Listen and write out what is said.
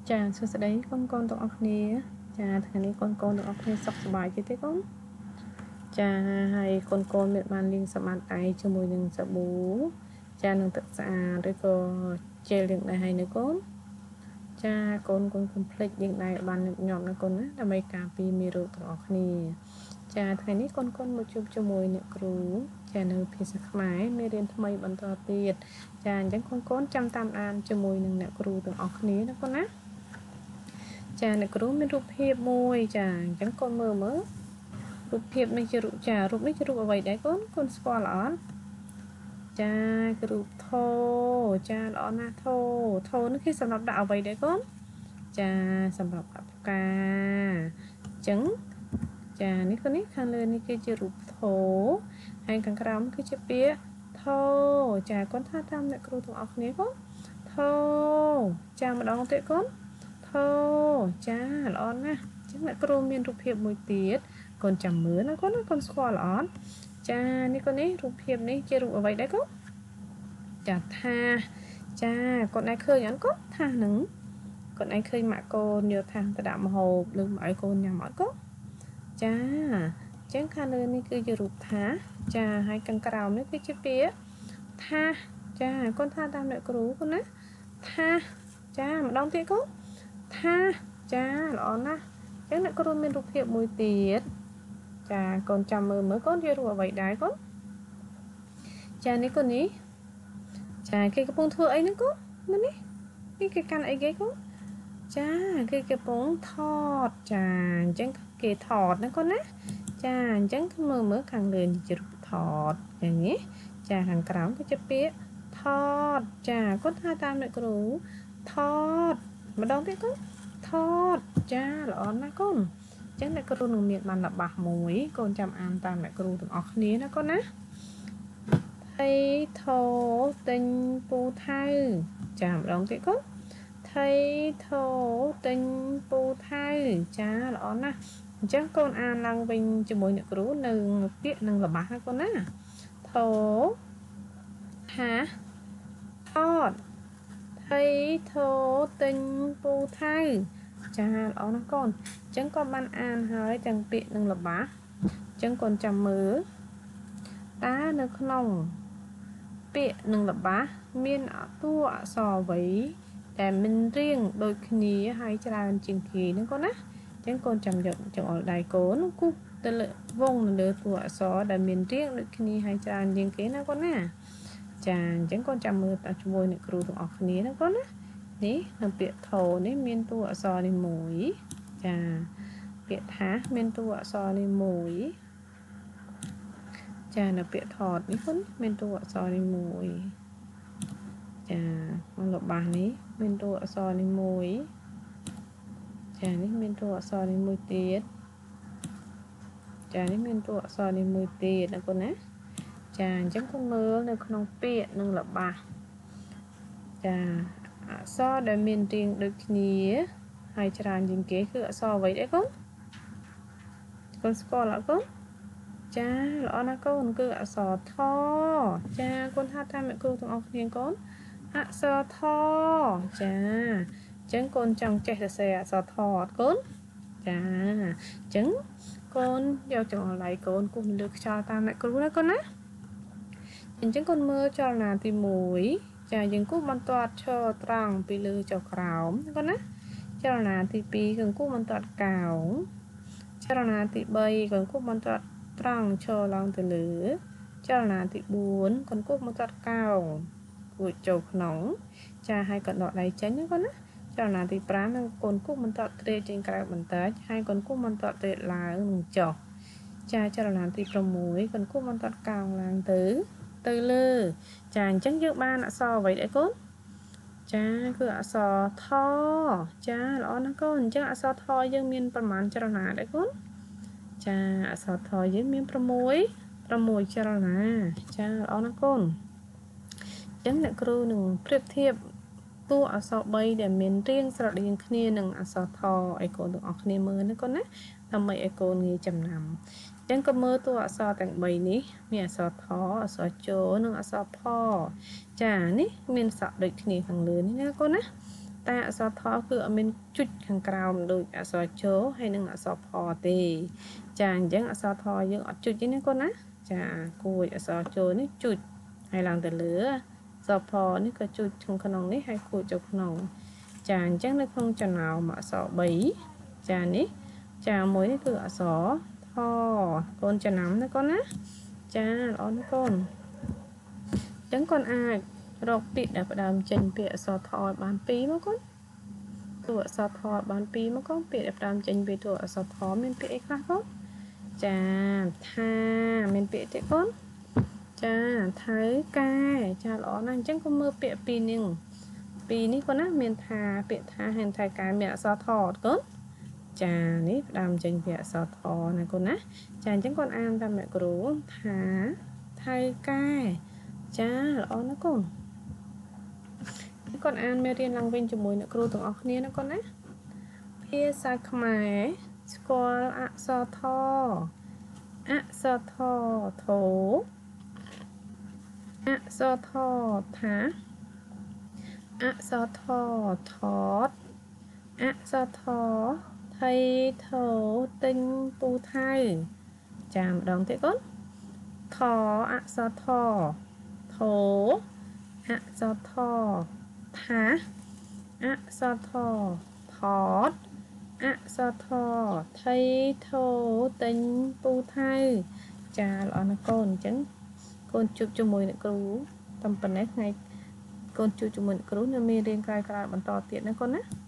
Chà,សួស្តីកូនៗទាំងអស់គ្នាចាថ្ងៃនេះកូនៗទាំងអស់គ្នាសុខសប្បាយទេកូនចាហើយកូនៗមានបានលាងសម្អាតដៃជាមួយនឹងសាប៊ូចានឹងទឹកស្អាតឬក៏ជែលលាងដៃឲ្យនៅកូនចាកូនកុំភ្លេចលាងដៃឲ្យបានញឹកញាប់ណាកូនណាដើម្បីការពារមេរោគទាំងអស់គ្នាចាថ្ងៃនេះកូនមកជួបជាមួយអ្នកគ្រូចានៅភាសាខ្មែរមេរៀនថ្មីបន្តទៀតចាអញ្ចឹងកូនចាំតាមដានជាមួយនឹងអ្នកគ្រូទាំងអស់គ្នាណាកូនណាចាអ្នកគ្រូមានរូបភាពមួយចាអញ្ចឹងកូនមើលរូបភាពនេះជារូបរូបនេះជារូបអ្វីដែរកូនស្គាល់អត់ចាគឺរូបថោចាល្អណាស់ថោនេះគឺសម្រាប់ដាក់អ្វីដែរកូនចាសម្រាប់ដាក់ផ្កាអញ្ចឹងចានេះខាងលើនេះគឺជារូបថោហើយខាងក្រោមគឺជាពាក្យថោចាកូនថាតាមអ្នកគ្រូទាំងអស់គ្នាកូនថោចាម្ដងទៀតកូនថោចាល្អណាស់អញ្ចឹងអ្នកគ្រូមានរូបភាពមួយទៀតកូនចាំមើលណាកូនកូនស្គាល់អត់ចានេះកូននេះរូបភាពនេះជារូបអ្វីដែរកូនចាថាចាកូនឯងឃើញអត់កូនថាហ្នឹងកូនឯងឃើញម៉ាក់កូនយកថាទៅដាក់ម្ហូបឬមកឲ្យកូនញ៉ាំអត់កូនចាអញ្ចឹងខាងលើនេះគឺជារូបថាចាហើយខាងក្រោមនេះគឺជាពាក្យថាចាកូនថាតាមអ្នកគ្រូកូនណាថាចាម្ដងទៀតកូនថាចាល្អណាស់អញ្ចឹងអ្នកគ្រូមានរូបភាពមួយទៀតចាកូនចាំមើលកូនជារូបអ្វីដែរកូនចានេះកូននេះចាគេកំពុងធ្វើអីហ្នឹងកូនមើលនេះគេកាន់អីគេកូនចាគេកំពុងថតចាអញ្ចឹងគេថតណាកូនណាចាអញ្ចឹងមើលខាងលើជារូបថតយ៉ាងនេះចាខាងក្រោមគឺជាពាក្យថតចាកូនថាតាមអ្នកគ្រូថតម្ដងទៀតកូនថតចាល្អណាស់កូនអញ្ចឹងអ្នកគ្រូនឹងមានបានល្បះមួយកូនចាំអានតាមអ្នកគ្រូទាំងអស់គ្នាណាកូនណាថៃថោទិញពូថៅចាម្ដងទៀតកូនថៃថោទិញពូថៅចាល្អណាស់អញ្ចឹងកូនអានឡើងវិញជាមួយអ្នកគ្រូនៅពាក្យនឹងល្បះណាកូនណាថោថាថតថៃថោទិញពូថៅចាល្អណាស់កូនអញ្ចឹងកូនបានអានហើយទាំងពាក្យនិងល្បះអញ្ចឹងកូនចាំមើលតើនៅក្នុងពាក្យនិងល្បះមានតួអក្សរអ្វីតែមិនរៀងដូចគ្នាហើយច្រើនជាងគេហ្នឹងកូនណាអញ្ចឹងកូនចាំយកចង្អុលដៃកូនគូសទៅលើវងនៅលើតួអក្សរដែលមានរៀងដូចគ្នាហើយច្រើនជាងគេណាកូនណាចាអញ្ចឹងកូនចាំមើលតាជាមួយអ្នកគ្រូទាំងអស់គ្នាណាកូនណានេះនៅពាក្យថោនេះមានតួអក្សរនេះមួយចាពាក្យថាមានតួអក្សរនេះមួយចានៅពាក្យថតនេះគុណមានតួអក្សរនេះមួយចាក្នុងល្បះនេះមានតួអក្សរនេះមួយចានេះមានតួអក្សរនេះមួយទៀតចានេះមានតួអក្សរនេះមួយទៀតណាគុណណាចាអញ្ចឹងគុណមើលនៅក្នុងពាក្យនិងល្បះចាអក្សរដែលមានរាងដូចគ្នាហើយច្រើនជាងគេគឺអក្សរអ្វីដែរកូនកូនស្គាល់អត់កូនចាល្អណាស់កូនគឺអក្សរថចាកូនថាតាមអ្នកគ្រូទាំងអស់គ្នាកូនអក្សរថចាអញ្ចឹងកូនចង់ចេះសរសេរអក្សរថអត់កូនចាអញ្ចឹងកូនយកចង្អុលដៃកូនគូសលើខ្យល់តាមអ្នកគ្រូណាកូនណាអញ្ចឹងកូនមើលចលនាទី1ចាយើងគូសបន្ទាត់ឈរត្រង់ពីលើចុះក្រោមកូនណាចលនាទី2គឺគូសបន្ទាត់កោងចលនាទី3គឺគូសបន្ទាត់ត្រង់ឈរឡើងទៅលើចលនាទី4កូនគូសបន្ទាត់កោងគួចចូលក្នុងចាហើយកូនដកដៃចេញណាកូនណាចលនាទី5នឹងកូនគូសបន្ទាត់ត្រេកចេញក្រៅបន្តិចហើយកូនគូសបន្ទាត់ត្រេកឡើងនិងចុះចាចលនាទី6កូនគូសបន្ទាត់កោងឡើងទៅលើចាអញ្ចឹងយើងបានអក្សរអ្វីដែរកូនចាគឺអក្សរថចាល្អណាស់កូនអញ្ចឹងអក្សរថយើងមានប្រមាណចលនាដែរកូនចាអក្សរថយើងមាន6ចលនាចាល្អណាស់កូនអញ្ចឹងអ្នកគ្រូនឹងប្រៀបធៀបតួអក្សរ3ដែលមានរាងស្រដៀងគ្នានឹងអក្សរថឲ្យកូនទាំងអស់គ្នាមើលណាកូនណាដើម្បីឲ្យកូនងាយចំណាំអញ្ចឹងក៏មើលតួអក្សរទាំង3នេះមានអក្សរថអក្សរជនិងអក្សរផចានេះមានសក់ដូចគ្នាខាងលើនេះណាកូនណាតែអក្សរថគឺអត់មានជុចខាងក្រោមដូចអក្សរជហើយនឹងអក្សរផទេចាអញ្ចឹងអក្សរថយើងអត់ជុចទេណាកូនណាចាគួចអក្សរជនេះជុចហើយឡើងទៅលើអក្សរផនេះក៏ជុចក្នុងនេះហើយគួចចូលក្នុងចាអញ្ចឹងនៅក្នុងចំណោមអក្សរ3ចានេះចាមួយនេះគឺអក្សរថកូនចំណាំណាកូនណាចាល្អណាស់កូនអញ្ចឹងកូនអាចរកពាក្យដែលផ្ដើមចេញពាក្យអក្សរថឲ្យបាន2មកកូនតួអក្សរថបាន2មកកូនពាក្យដែលផ្ដើមចេញពីតួអក្សរថមានពាក្យអីខ្លះកូនចាថាមានពាក្យទៀតកូនចាថៅកែចាល្អណាស់អញ្ចឹងកុំមើលពាក្យ2នេះនេះកូនណាមានថាពាក្យថាហើយថៅកែមានអក្សរថអត់កូនចានេះផ្ដើមចេញពីអក្សរថណាកូនណាចាអញ្ចឹងកូនអានតាមអ្នកគ្រូថាថៅកែចាល្អណាស់កូនកូនអានមេរៀនឡើងវិញជាមួយអ្នកគ្រូទាំងអស់គ្នាណាកូនណាភាសាខ្មែរស្គាល់អក្សរថអក្សរថធោអក្សរថថាអក្សរថថតអក្សរថថៃថោទិញពូថៅចាម្ដងទៀតកូនថអក្សរថធោអក្សរថថាអក្សរថថតអក្សរថថៃថោទិញពូថៅចាល្អណាស់កូនអញ្ចឹងកូនជួបជាមួយអ្នកគ្រូតាមប៉ុណ្ណេះថ្ងៃកូនជួបជាមួយអ្នកគ្រូនៅមេរៀនក្រោយៗបន្តទៀតណាកូនណា